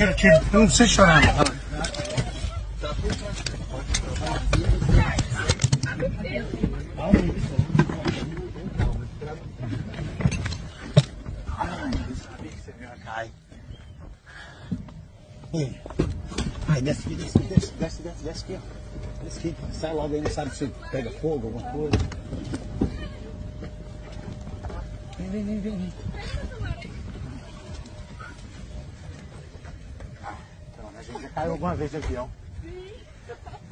tira. Eu não sei chorar. Ai, desce aqui, desce aqui, ó. Desce aqui, sai logo aí, não sabe se pega fogo, alguma coisa. Vem. Então, a gente já caiu alguma vez de avião.